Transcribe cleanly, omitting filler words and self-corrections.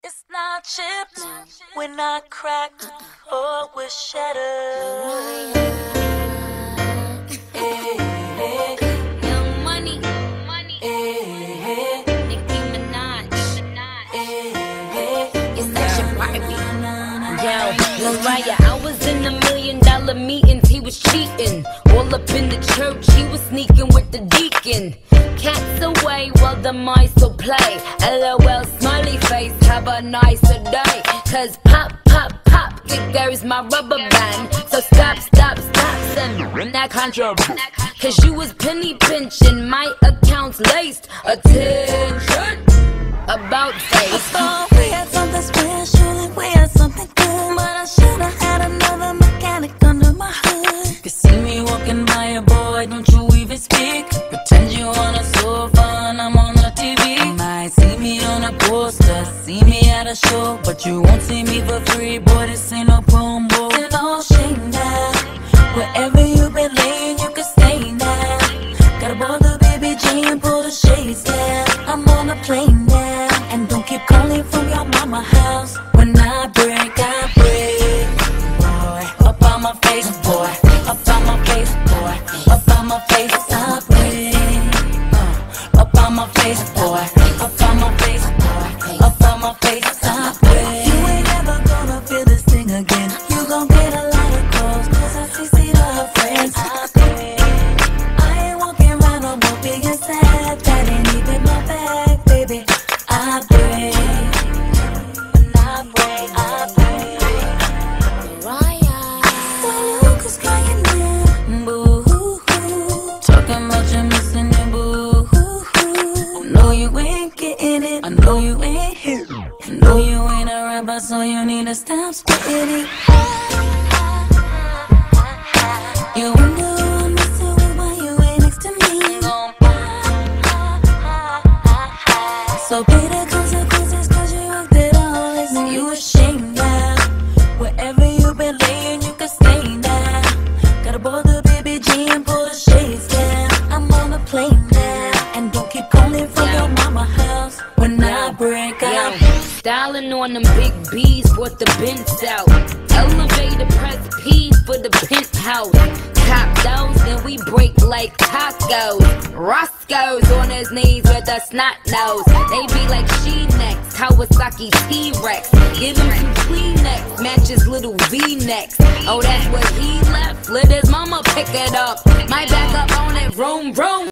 It's not chipped, we're not cracked, or we're shattered. Young Money, Nicki Minaj, it's such a Barbie. Yo, Mariah, I was in $1 million meetings, he was cheating. All up in the church, he was sneaking with the deacon. Cats away while the mice will play. LOL, smiley face, have a nicer day. Cause pop, pop, pop, it goes my rubber band. So stop, stop, stop, send that contraband. Cause you was penny pinching, my account's laced. Attention, about face. I thought we had something special and we had something good, but I should've had another mechanic under my hood. You see me walking by a boy, don't you even speak. Pretend you on a sofa and I'm on the TV. You might see me on a poster, see me at a show, but you won't see me for free. Boy, this ain't no promo. Get all shame now. Wherever you been laying, you can stay now. Gotta board the baby J and pull the shades down. I'm on a plane now, and don't keep calling from your mama house. When I break, boy. Up on my face, boy. Up on my face, boy. Up on my face, I break. Up on my face, boy. Up on my face, boy. Up on my face, I break. You ain't never gonna feel this thing again. You gon' get a lot of calls, cause I see to her friends. I break. I ain't walking around no more being sad. That ain't even my bag, baby. I break. When I break, I break. Mariah, So Lucas crying now, boo-hoo-hoo. Talking about you missing it, boo-hoo-hoo. I know you ain't getting it, I know you ain't here. I know you ain't a rapper, so you need to stop spitting it. You wonder who I'm messing with while you ain't next to me. So pay the consequences, cause you acted all this. You ashamed now. Wherever you been laying, you can stay now. Gotta board the baby G and pull the shades down. I'm on a plane now, and don't keep calling from your mama house. When I break out, styling on them big B's, brought the Benz out. Elevator press P for the penthouse. Top those, then we break like tacos. Roscoe's on his knees with a snot nose. They be like she next, Kawasaki T-Rex. Give him some Kleenex, matches little V-necks. Oh, that's what he left, let his mama pick it up. My back up on it, vroom, vroom.